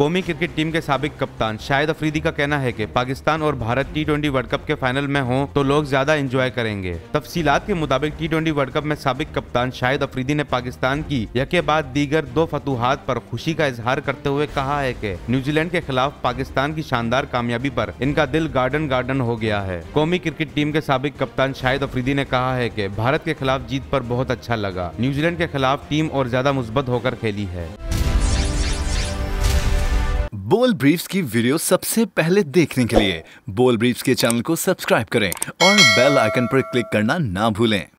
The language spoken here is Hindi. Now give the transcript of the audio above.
कौमी क्रिकेट टीम के साबिक कप्तान शाहिद अफरीदी का कहना है कि पाकिस्तान और भारत टी20 वर्ल्ड कप के फाइनल में हों तो लोग ज्यादा एंजॉय करेंगे। तफसीलात के मुताबिक टी20 वर्ल्ड कप में साबिक कप्तान शाहिद अफरीदी ने पाकिस्तान की यके बाद दीगर 2 फतूहात पर खुशी का इजहार करते हुए कहा है कि न्यूजीलैंड के खिलाफ पाकिस्तान की शानदार कामयाबी पर इनका दिल गार्डन गार्डन हो गया है। कौमी क्रिकेट टीम के साबिक कप्तान शाहिद अफरीदी ने कहा है कि भारत के खिलाफ जीत पर बहुत अच्छा लगा। न्यूजीलैंड के खिलाफ टीम और ज्यादा मुस्बत होकर खेली है। बोल ब्रीफ्स की वीडियो सबसे पहले देखने के लिए बोल ब्रीफ्स के चैनल को सब्सक्राइब करें और बेल आइकन पर क्लिक करना ना भूलें।